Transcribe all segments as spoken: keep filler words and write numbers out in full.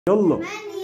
يلا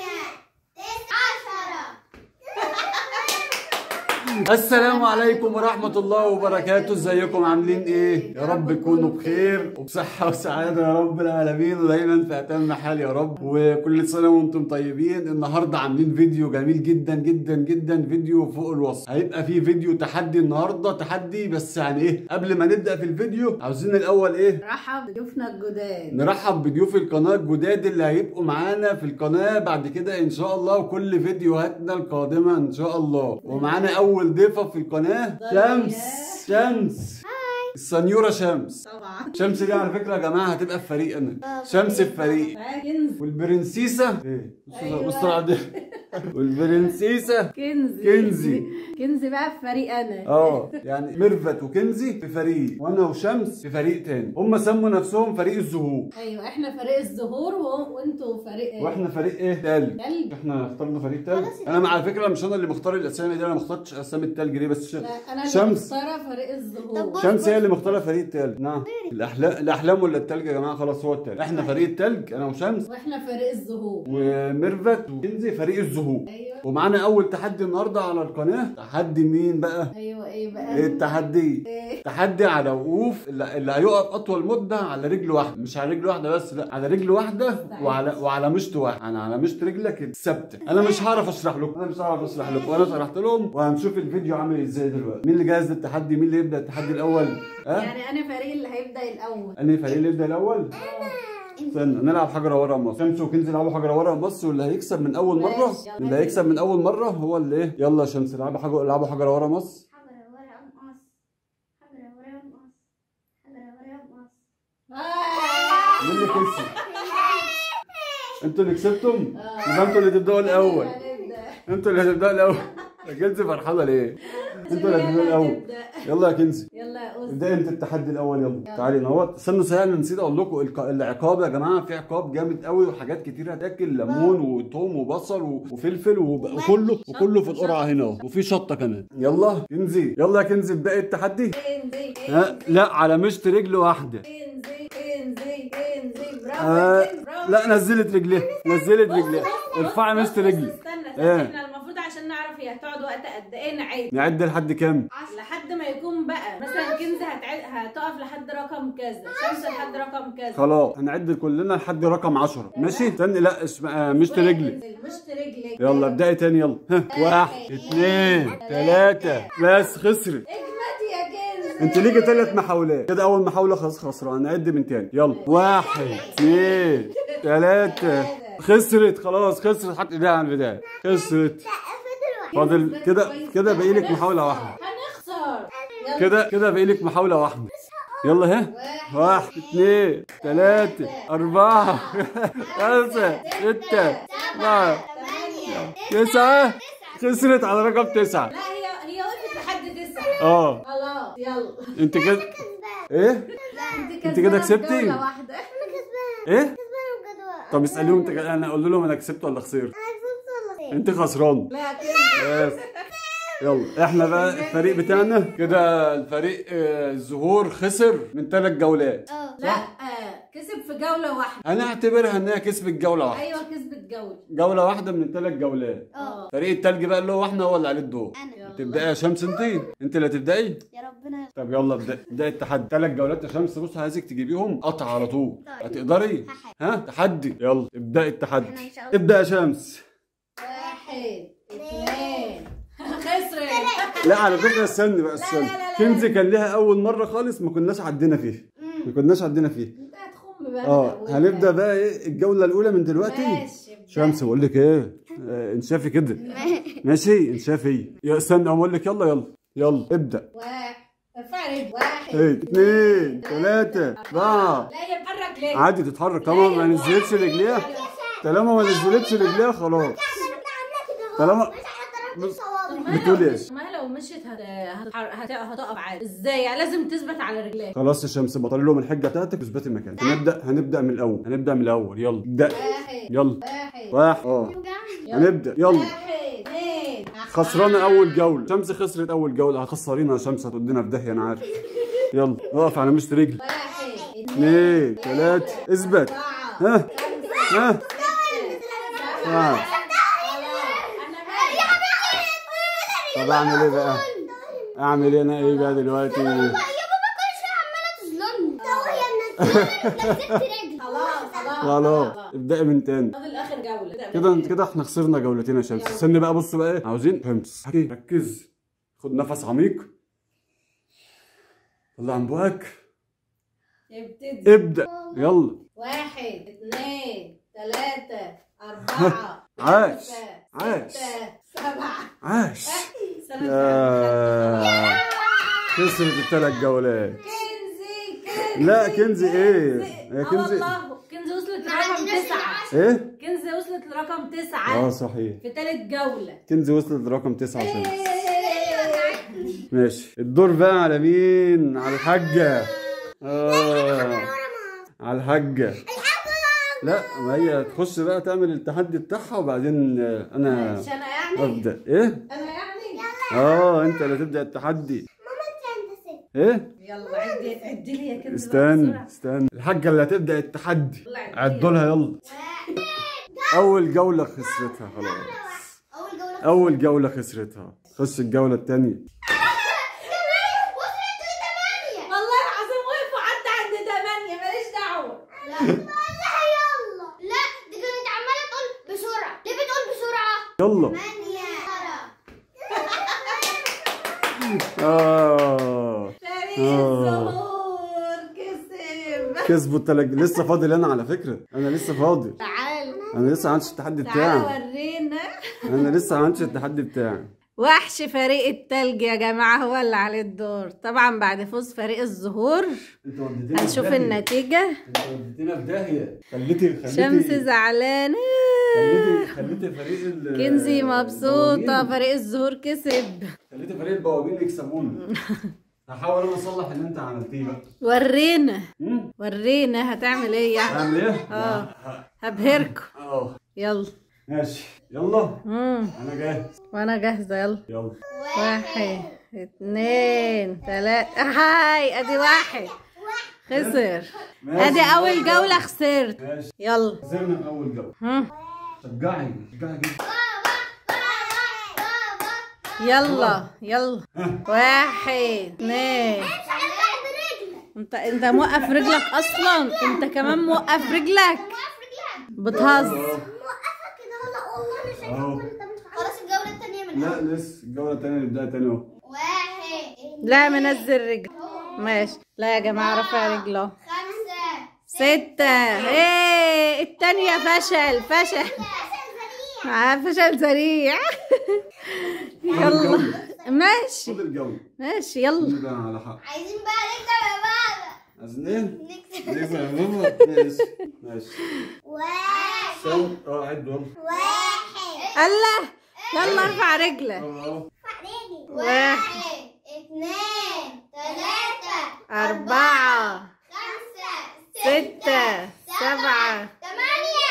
السلام عليكم ورحمة الله وبركاته. ازيكم عاملين ايه؟ يا رب تكونوا بخير وبصحة وسعادة يا رب العالمين، ودايما في اتم حال يا رب، وكل سنة وانتم طيبين. النهاردة عاملين فيديو جميل جدا جدا جدا، فيديو فوق الوصف. هيبقى فيه فيديو تحدي النهاردة، تحدي بس يعني ايه، قبل ما نبدأ في الفيديو عاوزين الاول ايه؟ نرحب بضيوفنا الجداد، نرحب بضيوف القناة الجداد اللي هيبقوا معانا في القناة بعد كده ان شاء الله، وكل فيديوهاتنا القادمة ان شاء الله. ومعانا اول ضيفة في القناة شمس. شمس السنيورة شمس. طبعا شمس دي على فكرة يا جماعة هتبقى في فريقنا. شمس في فريق. كنز والبرنسيسة ايه؟ أيوة. بصوا على دي. والبرنسيسة كنزي كنزي. كنزي بقى في فريق انا. اه يعني ميرفت وكنزي في فريق، وانا وشمس في فريق تاني. هم سموا نفسهم فريق الزهور. ايوه احنا فريق الزهور و... وانتوا فريق ايه؟ واحنا فريق ايه؟ تلج. تلج. احنا اخترنا فريق تلج. انا على فكره مش انا اللي مختار الاسامي دي، انا ما اخترتش اسامي التلج دي، بس ش... لا انا اللي شمس مختاره فريق الزهور. شمس هي اللي مختاره فريق التلج. نعم الاحلام الاحلام ولا التلج يا جماعه؟ خلاص هو التلج. احنا فريق التلج انا وشمس، واحنا فريق الزهور، وميرفت وكنزي فريق الزهور. ايوه. ومعانا اول تحدي النهارده على القناه. تحدي مين بقى؟ ايوه ايه بقى؟ ايه التحدي؟ ايه؟ تحدي على وقوف اللي, اللي هيقف اطول مده على رجل واحده، مش على رجل واحده بس، لا على رجل واحده وعلى وعلى مشط واحد. انا على مشط رجلك الثابته. انا مش هعرف اشرح لكم، انا مش هعرف اشرح لكم، وانا شرحت لهم، وهنشوف الفيديو عامل ازاي دلوقتي. مين اللي جاهز للتحدي؟ مين اللي يبدا التحدي الاول؟ ها؟ يعني انا فريق اللي هيبدا الاول. انهي فريق اللي يبدا الاول؟ استنى نلعب حجره ورا مصر. شمس وكنزي يلعبوا حجره ورا مصر، واللي هيكسب من اول مره اللي هيكسب من اول مره هو اللي ايه. يلا يا شمس العبوا حجره، العبوا حجره ورا مصر. حجرة ورا مقص، حجرة ورا مقص، حجرة ورا مقص. مين اللي كسب؟ انتوا اللي كسبتم؟ يبقى انتوا اللي تبداوا الاول. انتوا اللي هتبداوا الاول. يا كنزي فرحانه ليه؟ انتوا اللي هتبداوا الاول. يلا يا كنزي يلا يا أسطى ابدأ انت التحدي الاول. يلا تعالي نهوت. استنوا صحيح انا نسيت اقول لكم الق- العقاب يا جماعه. في عقاب جامد قوي وحاجات كتير هتاكل، ليمون وثوم وبصل وفلفل وب- وكله وكله في القرعه هنا اهو، وفي شطه كمان. يلا كنزي، يلا يا كنزي ابدأي التحدي. كنزي ها لا على مشط رجل واحده. كنزي كنزي كنزي برافو آه يا كنزي، برافو. لا نزلت رجليها، نزلت رجليها. ارفعي مشط رجلي. استنى استنى ايه؟ احنا المفروض عشان نعرف هي هتقعد وقت قد ايه نعد نعد لحد كام؟ لحد ما يكون بقى مثلا كنزي هتعد هتقف لحد رقم كذا، شمس لحد رقم كذا. خلاص هنعد كلنا لحد رقم عشرة. ماشي؟ استني لا اسم- آه، مشط رجلي. مشط رجلك. يلا ابدأي تاني. يلا ها واحد اثنين ثلاثة. بس خسرت. اجمد يا كنزي. انت ليكي ثلاث محاولات كده، اول محاولة خلاص خسران. نعد من تاني. يلا واحد اثنين ثلاثة. خسرت خلاص، خسرت. حط ايديها على البداية. خسرت. فاضل كده كده باقي لك محاولة واحدة. هنخسر. يلا. كده كده باقي لك محاولة واحدة. يلا ها واحد اثنين ثلاثة أربعة خمسة ستة سبعة تسعة. خسرت على رقم تسعة. لا هي هي وقفت لحد تسعة. اه خلاص يلا. انت كده ايه؟ انت كده كسبتي؟ جولة واحدة. ايه؟ طب اسأليهم انت كده، انا اقول لهم انا كسبت ولا خسرت؟ انت خسران. لا كده. بس يلا احنا بقى الفريق بتاعنا كده. الفريق آه، الزهور خسر من ثلاث جولات. لا آه. كسب في جولة واحدة. انا اعتبرها انها كسبت جولة واحدة. ايوه كسبت جولة. جولة واحدة من ثلاث جولات. اه. فريق التلج بقى اللي هو احنا هو اللي عليه الدور. انا تبدأي يا شمس انت؟ انت اللي هتبدأي؟ يا ربنا. طب يلا ابدأي ابدأي التحدي. ثلاث جولات يا شمس. بص عايزك تجيبيهم قطع على طول. هتقدري؟ ها تحدي. يلا ابدأي التحدي. أنا إن شاء الله. ابدأ يا شمس. واحد اثنين. خسرت. لا على فكرة استني بقى استني. لا، لا، لا. كنزي كان ليها أول مرة خالص ما كناش عدينا فيها. ما كناش عدينا فيها. انت هتخم بقى. اه هنبدأ بقى ايه الجولة الأولى من دلوقتي. ماشي ابدأ. شمس بقول لك ايه؟ آه انشافي كده. ماشي انشافي. يا استنى اقول لك يلا يلا يلا ابدأ. واحد ارفع رجل. واحد ايه اثنين ثلاثة أربعة. لا هي اتحرك ليه؟ عادي تتحرك طالما ما نزلتش رجليها. طالما ما نزلتش رجليها خلاص. طالما بتقول ايه؟ ما هي لو مشيت هت... هت... هتقف عادي. ازاي يعني؟ لازم تثبت على رجليك. خلاص يا شمس بطل لهم الحجه بتاعتك واثبتي مكانك. هنبدا هنبدا من الاول. هنبدا من الاول. يلا ابدا. واحد يلا واحد واحد اه هنبدا. يلا واحد اثنين. خسرانه اول جوله. شمس خسرت اول جوله. هتخسرينا يا شمس، هتودينا في داهيه انا عارف. يلا اقف على مشط رجلي. واحد اثنين ثلاثة. اثبت. ها ها آه. طب اعمل ايه بقى؟ اعمل ايه انا ايه بقى دلوقتي؟ يا بابا كل شويه عماله تظلمني. هي رجلي. خلاص خلاص خلاص ابدأي من تاني. فاضل اخر جوله كده كده احنا خسرنا جولتين يا شمس. استني بقى، بصوا بقى ايه عاوزين. فهمت؟ ركز، خد نفس عميق، طلع عن بوقك، ابتدي. ابدأ يلا. واحد اثنين ثلاثة أربعة عاش خمسة عاش ستة سبعة عاش. سنة يا خسرت الثلاث جولات. كنزي كنزي لا كنزي ايه؟ يا اه كنزي والله كنزي وصلت لرقم تسعة. ايه؟ كنزي وصلت لرقم تسعة اه صحيح، في ثالث جولة. كنزي وصلت لرقم تسعة. شمس ماشي. الدور بقى على مين؟ على الحاجة. اه على الحاجة. لا ما هي تخش بقى تعمل التحدي بتاعها وبعدين انا مش انا يعني؟ ابدا. ايه؟ انا يعني؟ اه انت اللي تبدا التحدي. ماما انت انت ست. ايه؟ يلا عدي عدي لي يا كنزي. استنى استنى، الحاجة اللي هتبدا التحدي عدوا لها يلا. اول جولة خسرتها خلاص. اول جوله. اول جولة خسرتها. خش الجولة الثانية. والله العظيم وقفوا حتى عند ثمانية ماليش دعوة. لا يلا. لا دي كانت عماله تقول بسرعه. ليه بتقول بسرعه؟ يلا. ثمانية. اه فريق آه. الزهور كسب. كسبوا التلج. لسه فاضل انا على فكرة، انا لسه فاضل. تعال انا لسه ما عملتش التحدي تعال بتاعي. ورينا. انا لسه ما عملتش التحدي بتاعي. وحش فريق التلج يا جماعة هو اللي عليه الدور. طبعا بعد فوز فريق الزهور انت وديتينا هنشوف في داهية. النتيجة. انت وديتينا في داهية. خليتي خليتي شمس زعلانة. خليتي خليتي فريق ال كنزي مبسوطة. البوابين. فريق الزهور كسب. خليتي فريق البوابين يكسبونا. هحاول انا اصلح اللي انت عملتيه بقى. ورينا امم ورينا هتعمل ايه يعني. هعمل ايه؟ اه هبهركم. اه يلا. ماشي يلا. مم. انا جاهز. وانا جاهزة. يلا. يلا. واحد اتنين تلاتة. هاي ادي واحد خسر. ماشي. ادي اول جولة خسرت. ماشي. يلا. خسرنا من اول جولة. هم. شجعي شجعي جدا. يلا يلا. واحد اتنين. انت انت موقف رجلك اصلا. انت كمان موقف رجلك. بتهزر. موقفه كده. هلا والله انا شايفه اهو. كل ده مش عارفة. خلاص الجوله الثانيه من لا لسه الجولة التانية نبدأها تاني اهو. واحد. لا منزل رجل. ماشي. لا يا جماعة رفع رجله. خمسة. ستة. ايه التانية فشل فشل. آه، فشل سريع. يلا ماشي خد الجولة. ماشي يلا. نبدأ على حق. عايزين بقى نكسب يا بابا. عايزين ايه؟ نكسب. نكسب يا بابا. ماشي ماشي. واحد. استنى اه عد يلا. واحد. الله. يلا ارفع رجلك. اهو. واحد. اثنين. ثلاثة. أربعة. خمسة. ستة. سبعة. ثمانية.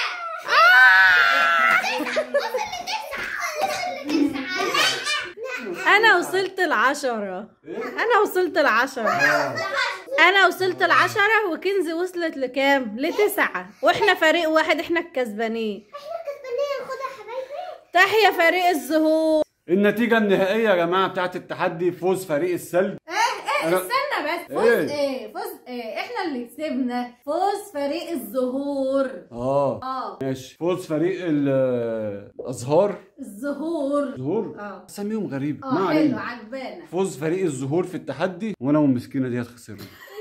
وصل لتسعة. وصل لتسعة. أنا وصلت العشرة. ايه؟ أنا وصلت العشرة. أنا وصلت العشرة وكنزي وصلت لكام؟ لتسعة. وإحنا فريق واحد. إحنا الكسبانين. احنا كسبانين. خدها يا حبايبي. تحيا فريق الزهور. النتيجة النهائية يا جماعة بتاعت التحدي فوز فريق الثلج. ايه أنا- استنى بس. فوز إيه؟ ايه فوز ايه احنا اللي كسبنا. فوز فريق الزهور. اه اه ماشي. فوز فريق ال- الازهار. الزهور. زهور. اه اساميهم غريبة. اه ما حلو علينا. عجبانا. فوز فريق الزهور في التحدي وانا والمسكينة دي هتخسرنا.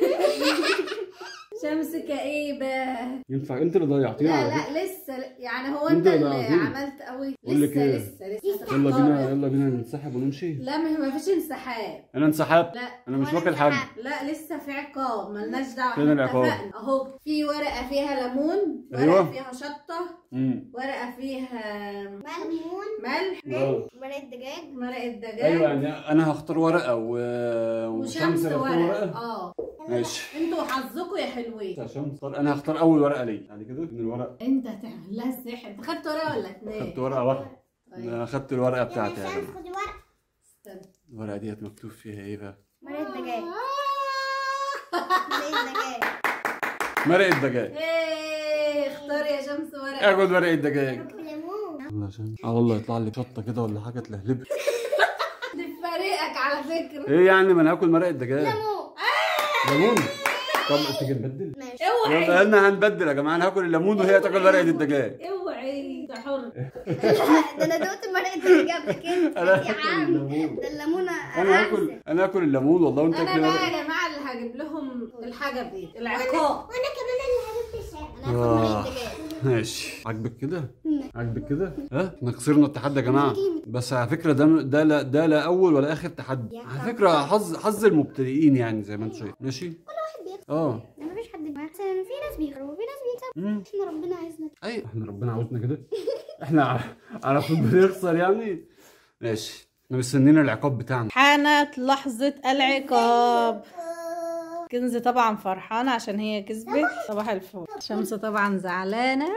شمس كئيبة. ينفع انت اللي ضيعتينا لا على فكرة. لا لسه ل- يعني هو انت انت اللي اللي عارفين. عملت قوي. بقول لك لسه ايه؟ لسه لسه يلا هتختار. بينا يلا بينا ننسحب ونمشي. لا ما ما فيش انسحاب. انا انسحبت. لا انا مش وأنا واكل حاجة. انسحبت. لا لسه في عقاب ملناش دعوه. فين احنا العقاب؟ اتفقنا اهو. في ورقه فيها ليمون. ورقه أيوة. فيها شطه. امم ورقه فيها ملمون. ملح. اه مرقة دجاج. مرقه دجاج. ايوه يعني انا هختار ورقة و... وشمس وشمس هتختار ورقه. ورقة. اه ماشي. انتوا حظكم يا حلوين. يا شمس انا هختار اول ورقة ليه يعني كده من الورق. انت هتعمل لها السحر. انت خدت ورقه ولا اتنين؟ خدت ورقة واحدة. طيب. انا خدت الورقة يلا بتاعتي يا شمس جماعة. خدي ورقة. استنى. الورقة ديت مكتوب فيها ايه بقى؟ مرقة دجاج. آه. مرقة دجاج. مرقة دجاج. ايه اختار يا شمس ورقه. اخد ورقة دجاج. بليمون. يلا عشان على الله يطلع لي شطه كده ولا حاجه تلهلبي. دي في فريقك على فكره. ايه يعني ما انا هاكل مرق الدجاج؟ ليمون. ليمون. طب تيجي نبدل؟ ماشي. اوعي يبقى احنا هنبدل يا جماعه، انا هاكل الليمون وهي تاكل مرقه الدجاج. اوعي انت حر. ده انا دوقت مرقه الدجاج قبل كده انا يا هاكل عم. الليمون. ده الليمون انا هاكل انا هاكل الليمون والله وانت انا تاكل بقى مرقه. يا جماعه اللي هجيب لهم الحاجه دي العقاب. وانا كمان اللي هجيب الشاي. انا هاخد آه. مرقه الدجاج. ماشي عاجبك كده؟ عاجبك كده؟ ها؟ احنا خسرنا التحدي يا جماعه، بس على فكره ده ده لا ده لا اول ولا اخر تحدي، على فكره حظ حظ المبتدئين يعني زي ما انت شايف. ماشي؟ كل واحد بيكسب. اه ما فيش حد بيكسب، في ناس بيخربوا وفي ناس بيكسبوا. امم احنا ربنا عايزنا كده. ايوه احنا ربنا عاوزنا كده. احنا على على طول بنخسر يعني. ماشي احنا مستنيين العقاب بتاعنا. حانت لحظه العقاب. كنز طبعا فرحانه عشان هي كسبت. صباح الفل. شمس طبعا زعلانه.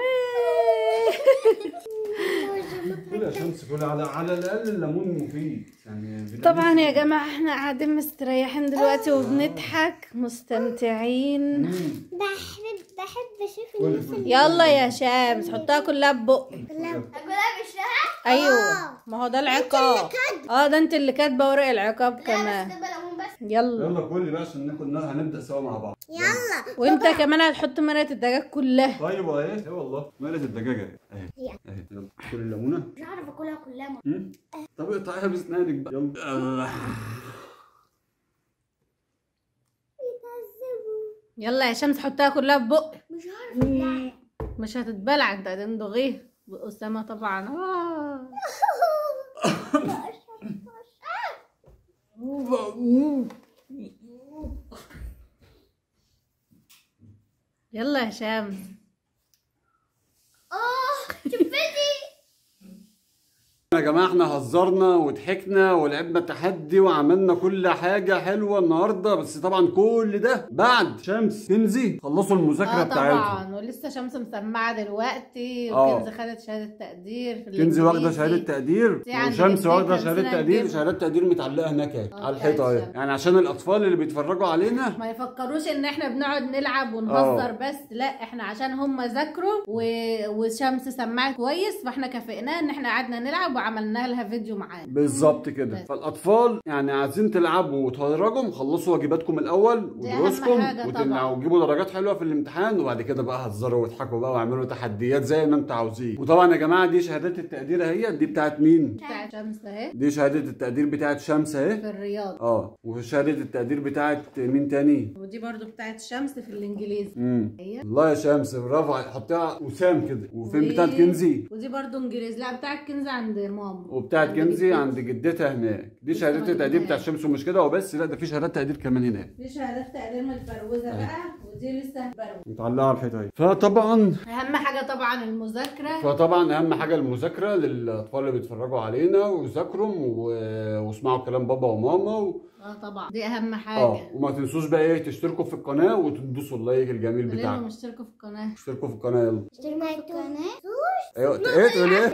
كل يا شمس كل على على الاقل الليمون مفيد يعني. طبعا يا جماعه احنا قاعدين مستريحين دلوقتي وبنضحك مستمتعين. بحب بحب اشوف الناس اللي يلا يا شمس حطها كلها ببقك. اكلها بالشهر. ايوه ما هو ده العقاب. اه ده انت اللي كاتبه ورق العقاب كمان. تبقى ليمون بس. يلا يلا كل بقى عشان ناكل هنبدا سوا مع بعض. يلا. وانت كمان هتحط مرقه الدجاج كلها. طيب اهي ايه والله مرقه الدجاجه اهي اهي. يلا كل الليمونه. مش هعرف اكلها كلها. امم طب اقطعيها باسنانك بقى يلا. يلا يا شمس حطها كلها ببقك. مش هعرف اكلها. مش هتتبلع انت هتندغيه. اسامه طبعا. آه. يلا يا شمس. اه شفتي. يا جماعه احنا هزرنا وضحكنا ولعبنا تحدي وعملنا كل حاجه حلوه النهارده، بس طبعا كل ده بعد شمس كنزي خلصوا المذاكره اه بتاعتهم. طبعا ولسه شمس مسمعه دلوقتي. اه. وكنز خدت شهاده تقدير في كنزي واخده الإنجليزي. شهاده تقدير دي عند وشمس جدتي واخده كان شهاده سنة تقدير. نجيبها. شهاده تقدير متعلقه هناك اهي اه على الحيطه اهي، بتاعت يعني عشان الاطفال اللي بيتفرجوا علينا ما يفكروش ان احنا بنقعد نلعب ونهزر بس، لا احنا عشان هم ذاكروا و... وشمس سمعت كويس فاحنا كافئناها ان احنا قعدنا نلعب وعملنا لها فيديو معانا. بالظبط كده. بس. فالاطفال يعني عايزين تلعبوا وتهرجوا خلصوا واجباتكم الاول دي أهم ودروسكم حاجة طبعا. وتنعوا وتجيبوا درجات حلوه في الامتحان، وبعد كده بقى هزروا واضحكوا بقى واعملوا تحديات زي ما انتوا عاوزين. وطبعا يا جماعه دي شهادات التقدير اهي. دي بتاعت مين؟ بتاعت شمس اهي دي شهاده التقدير بتاعت شمس اهي في الرياض. اه. وشهاده التقدير بتاعت مين تاني؟ ودي برضو بتاعت شمس في الانجليزي. امم هي الله يا شمس برافو عليك. حطيها وسام كده. وفين و- بتاعت كنزي؟ ودي برضو انجليزي. لا بتاعت كنزي عند ماما. وبتاعت عند كنزي جدتي. عند جدتها هناك. دي لسه شهادات ما التقدير جبناهاش. بتاعت شمس. ومش كده وبس، لا ده في شهادات تقدير كمان هناك دي شهادات تقدير متبروزه بقى ودي لسه متبروزه. متعلقه على الحيطه اهي. فطبعا اهم حاجه طبعا المذاكره. فطبعا اهم حاجه المذاكره للاطفال اللي بيتفرجوا علينا وذاكروا و... واسمعوا كلام بابا وماما و... اه طبعا دي اهم حاجه. اه. وما تنسوش بقى ايه تشتركوا في القناه وتدوسوا اللايك الجميل قولي لهم بتاعكم. اشتركوا في القناه. اشتركوا في القناه يلا. اشتركوا في القناه. ايوه ايه تقول ايه؟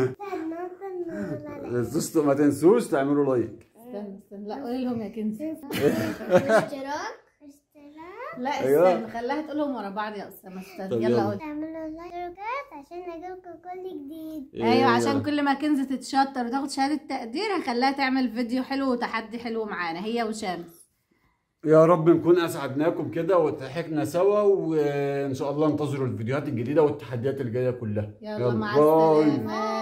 استنى تنسوش ما تنسوش تعملوا لايك. استنى استنى لا قولي لهم يا كنزي. اشتراك اشتراك لا أيوة. استنى خليها تقولهم ورا بعض يا اسامه. استنى طب يلا يلا. قولي. تعملوا لايك عشان نجيلكم كل جديد. ايوه عشان كل ما كنزي تتشطر وتاخد شهاده تقدير هنخليها تعمل فيديو حلو وتحدي حلو معانا هي وشمس. يا رب نكون اسعدناكم كده وضحكنا سوا، وان شاء الله انتظروا الفيديوهات الجديده والتحديات الجايه كلها. يلا مع باي. السلامه.